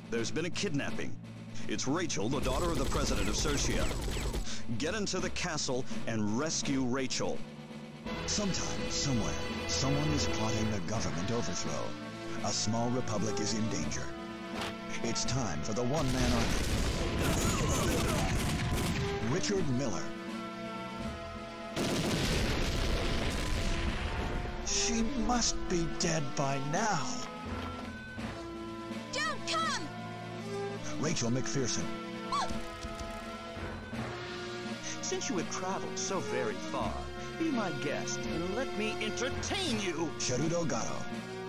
There's been a kidnapping. It's Rachel, the daughter of the president of Sercia. Get into the castle and rescue Rachel. Sometime, somewhere, someone is plotting a government overthrow. A small republic is in danger. It's time for the one-man army. Richard Miller. She must be dead by now. Don't come! Rachel McPherson. Since you have traveled so very far, be my guest and let me entertain you! Cherudo Gatto.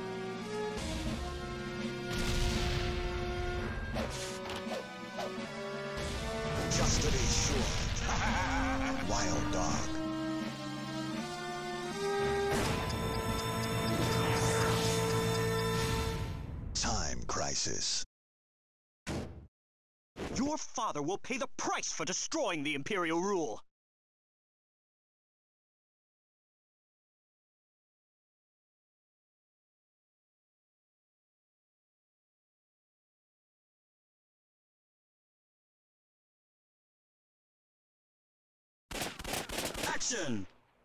Just to be sure. Wild Dog. Time Crisis. Your father will pay the price for destroying the Imperial rule! Action!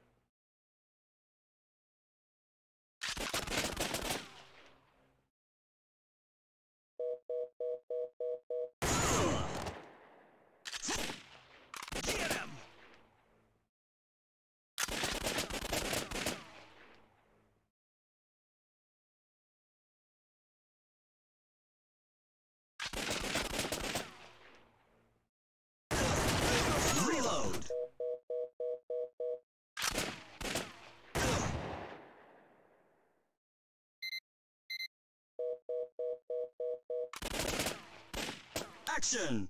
Get him! Reload! Action!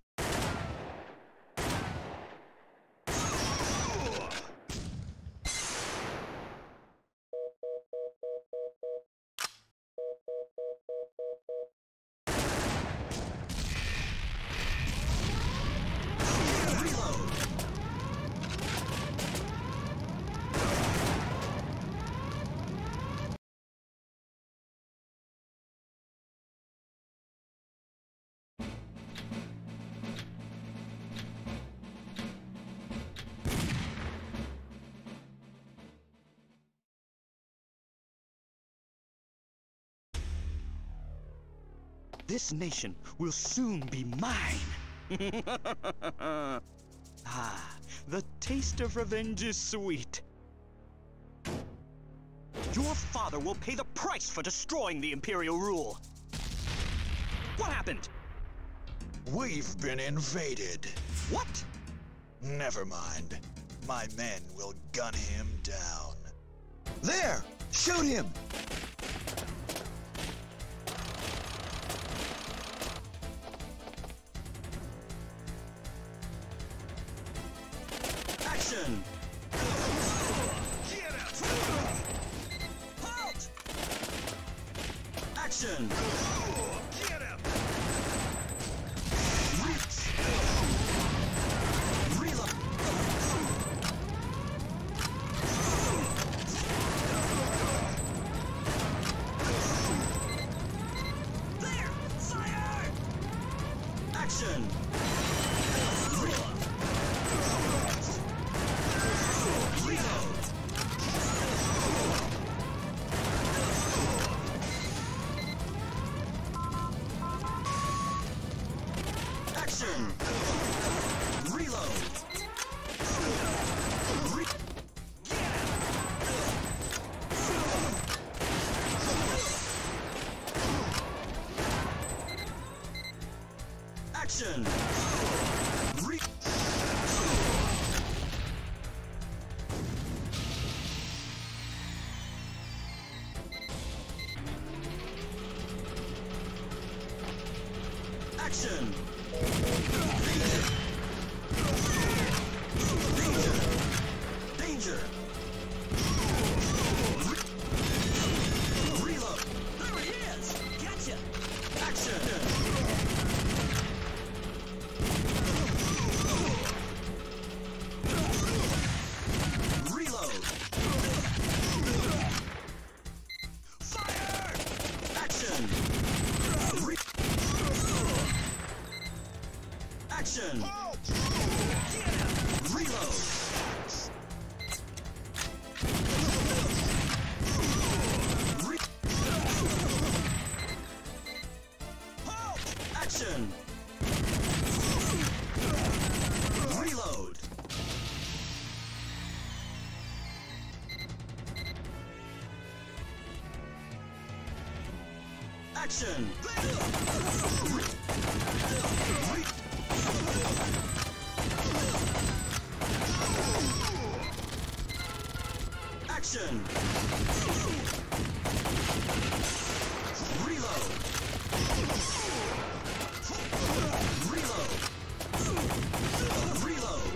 Reload! This nation will soon be mine! Ah, the taste of revenge is sweet. Your father will pay the price for destroying the Imperial rule! What happened? We've been invaded. What? Never mind. My men will gun him down. There! Shoot him! Action! Get him! Halt! Action! Get him! Reach! Reload! There! Fire! Action! Reload! Reload! Action! Reload! Action! Action! Danger! Danger! Reload! There he is! Gotcha! Action! Reload! Fire! Action! Action! Reload! Action! Reload! Action! Action! Reload! Reload! Reload!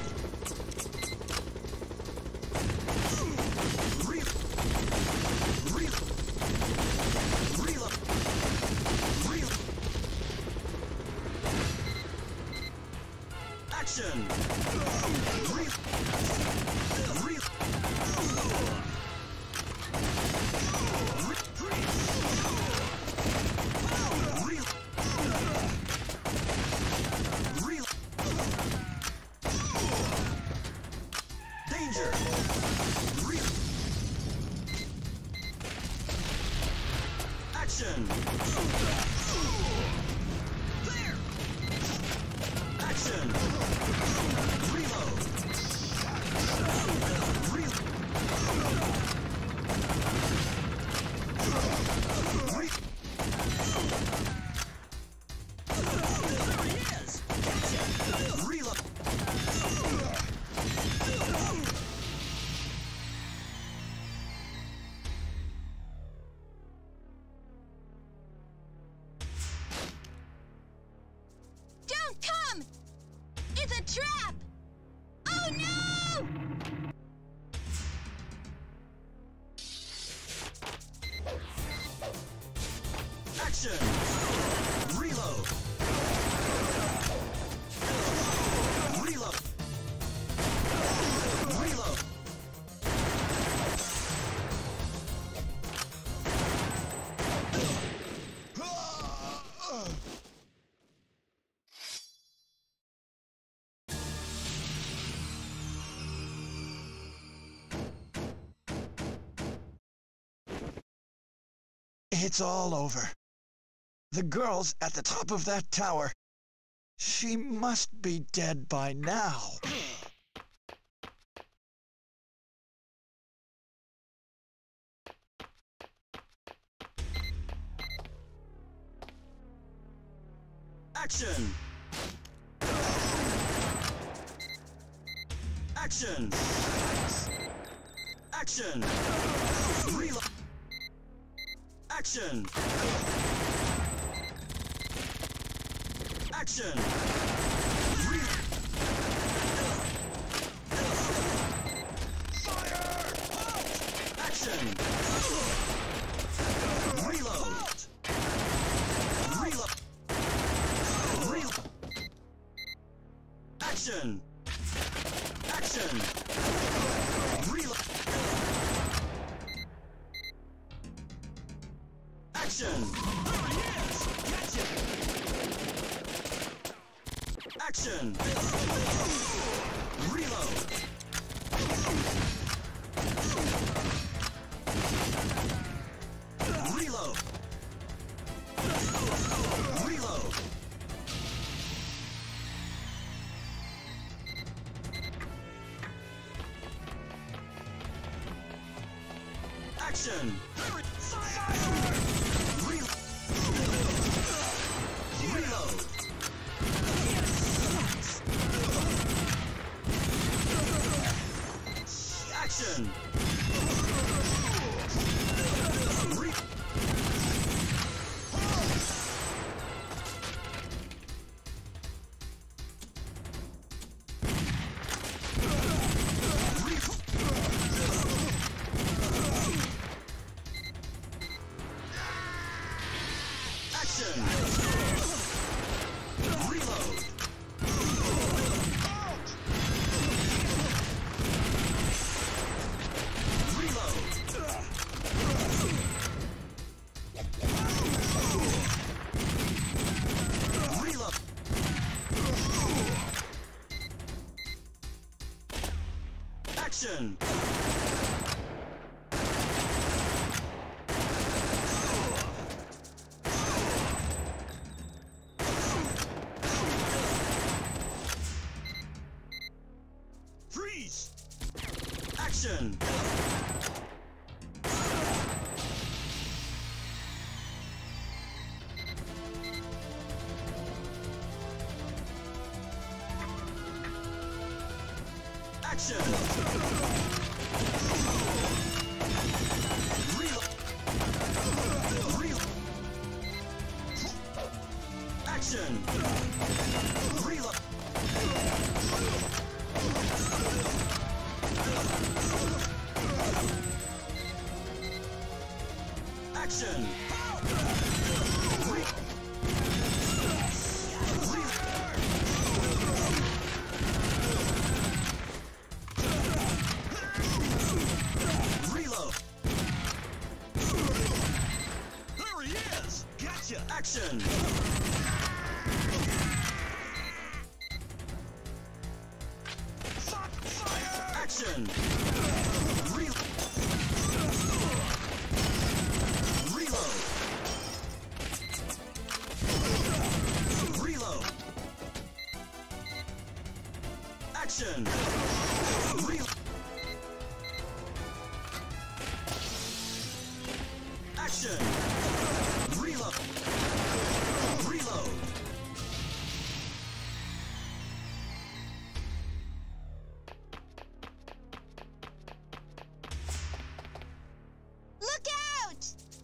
Reload! Action! Danger! Action! There! Action! Reload! There he is! Reload! Don't come! It's a trap! Oh no! Action! Reload! Reload! Reload! It's all over. The girl's at the top of that tower. She must be dead by now. Action! Action! Action! Reload! Action! Action! Fire! Action! Reload! Reload! Reload! Action! Action! Reload! Action! Gotcha! Action! Reload! Reload! Reload! Action! Fire! Reload! Action! Action! Reload! Reload! Action! Freeze! Action! Action! Reload! Reload! Action! Reload! Action! Reload! There he is! Gotcha! Action! Fire! Action! Reload! Reload! Action! Action! Reload! Reload! Look out!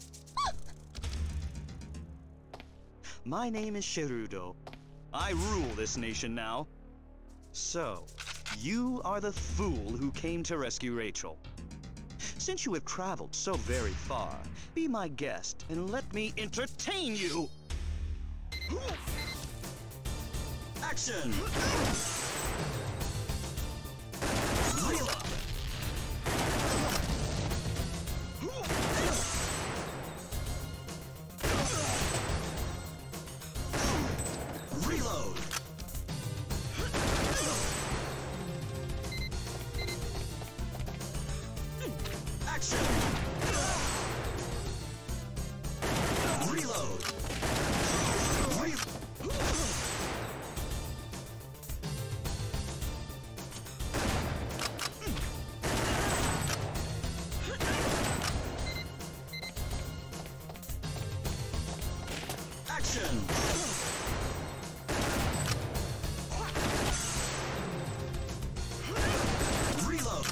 My name is Sherudo. I rule this nation now. So, you are the fool who came to rescue Rachel. Since you have traveled so very far, be my guest and let me entertain you! Action! Reload! Reload! Action! Reload! Action! Reload!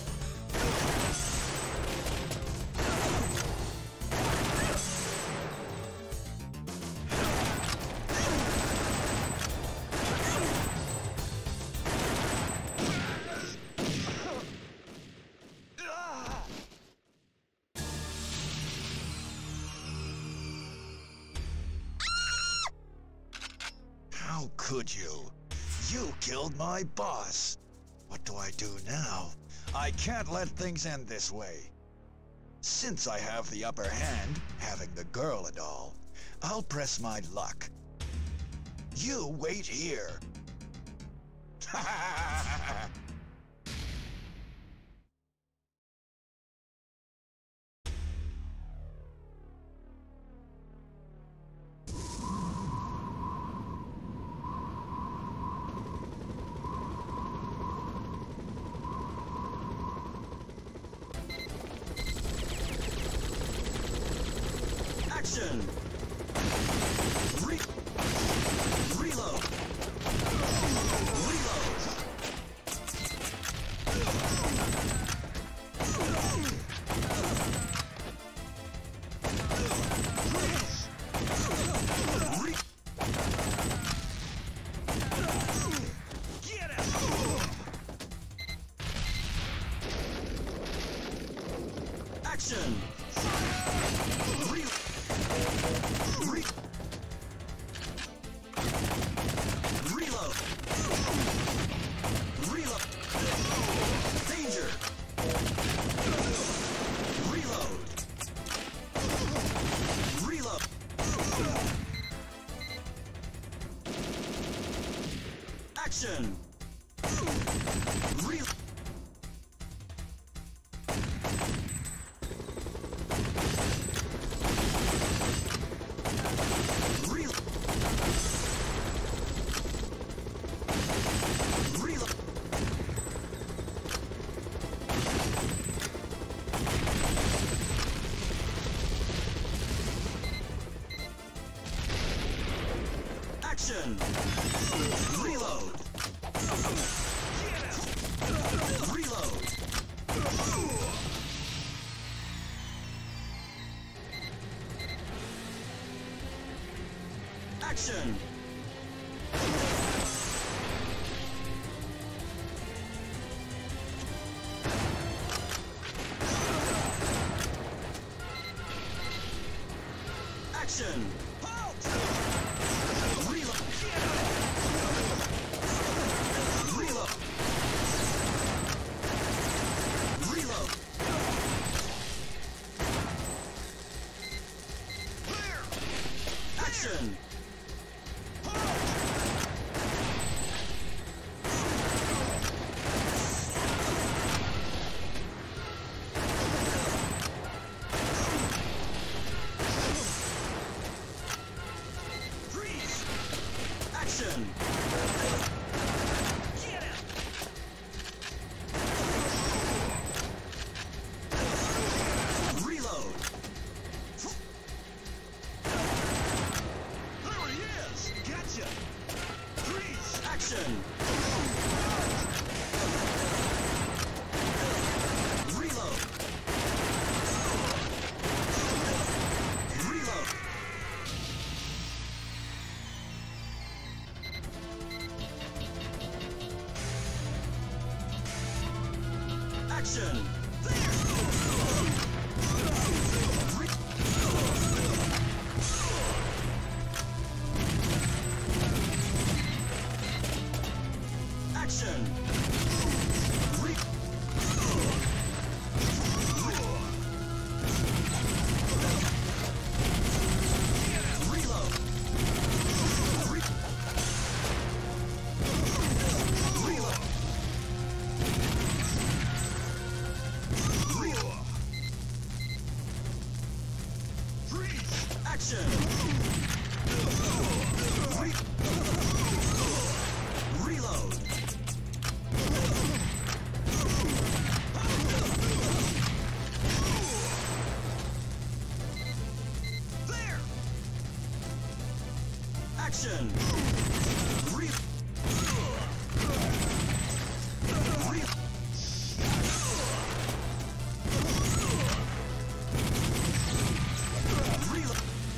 How could you? You killed my boss. What do I do now? I can't let things end this way. Since I have the upper hand, having the girl and all, I'll press my luck. You wait here. Action! Reload! Reload! Get it! Action! Reload! Reload! Danger! Reload! Reload! Action! Action! Reload! Reload! Action! Action! Halt! Reload! Reload! Reload! Clear! Action! Freeze! Action! Get him! Reload! There he is! Gotcha! Freeze! Action! Reload! Reload! Action! Action! Reload! Reload! Freeze! Action! Reload! There! Action! Reload!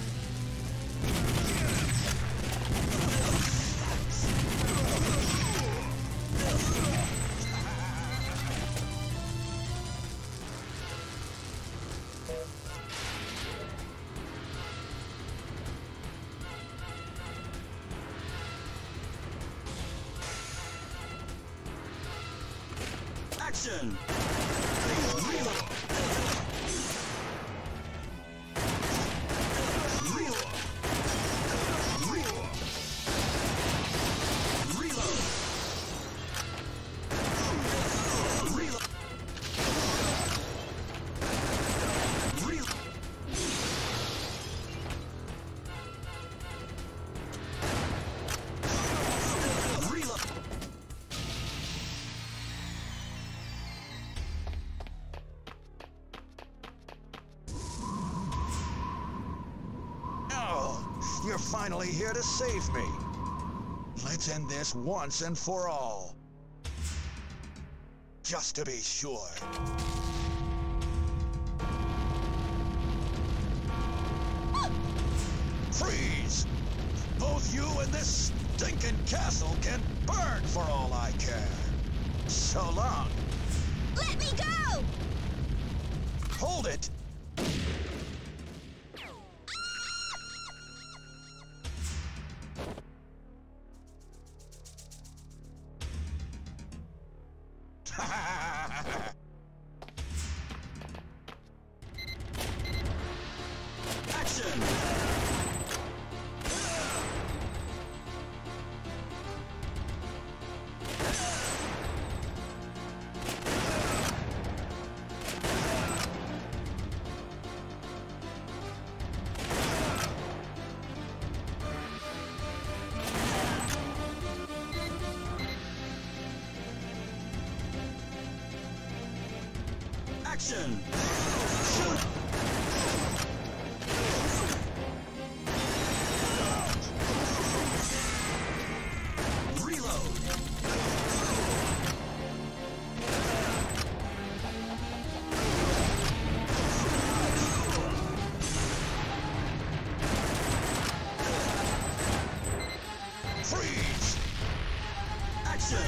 Action! Reload! Reload! Reload! Reload! Reload! Reload! Reload! Oh, you're finally here to save me. Let's end this once and for all. Just to be sure. Freeze! Both you and this stinking castle can burn for all I care. So long. Let me go! Hold it! Action! Action! Action!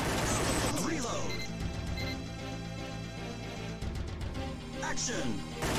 Action!